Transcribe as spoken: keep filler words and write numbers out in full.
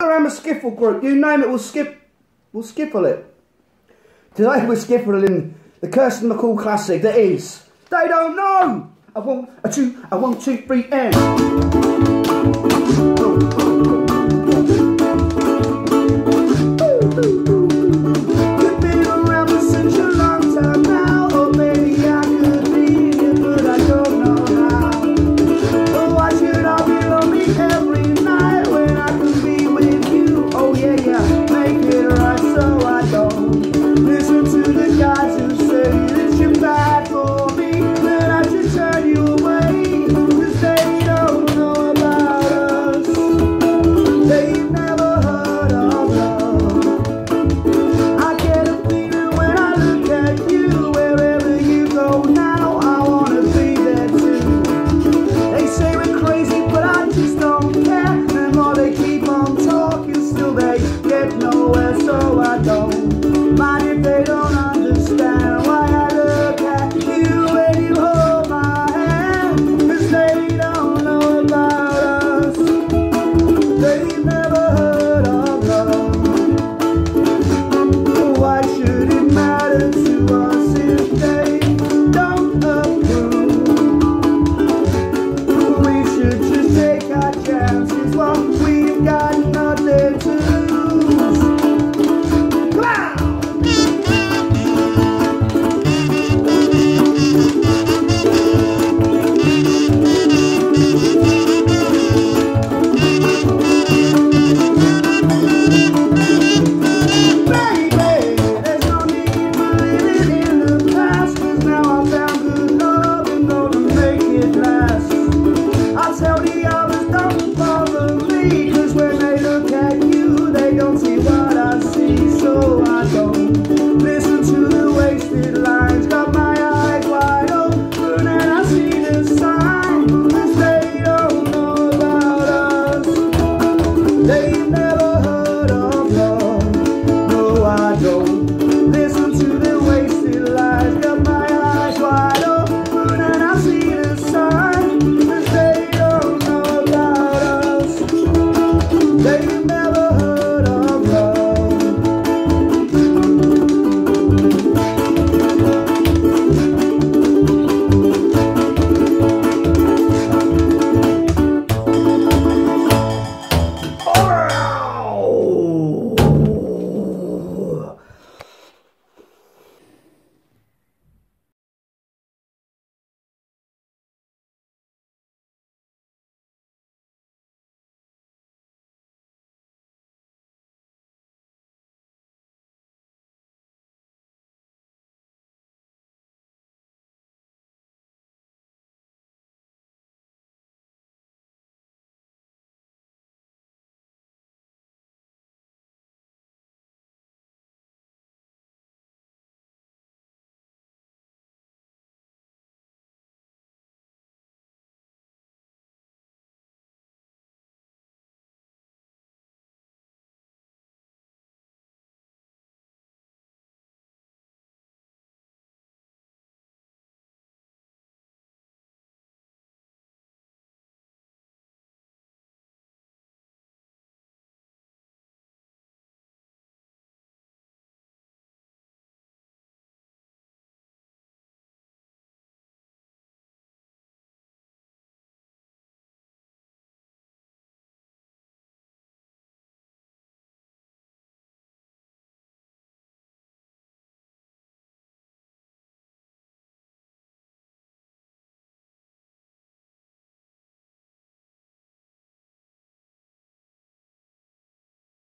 Glamorama Skiffle Group, you name it, we'll skip, we'll skiffle it. Today we're skiffling the Kirsten MacColl classic that is They Don't Know. I want a two, I want two, three, and. You've been around for such a long time now. Oh baby, I could be it, but I don't know now. Oh, why should I be lonely every night when I could be with you? Oh yeah, yeah, make it right so I don't listen to the guys who say that you're bad for me, that I should turn you away, 'cause they don't know about us. They've never heard of love. I get a feeling when I look at you. Wherever you go now, I wanna be there too. They say we're crazy, but I just don't care. The more they keep on talking, still they get nowhere, so I don't mind if they don't understand why I look at you when you hold my hand, 'cause they don't know about us. They've never heard of love. Why should it matter to us if they don't approve? We should just take our chances while we've got nothing to lose. Come on! They've never heard of love. No, I don't listen to the wasted lies. Got my eyes wide open and I see the sign, 'cause they don't know about us. They've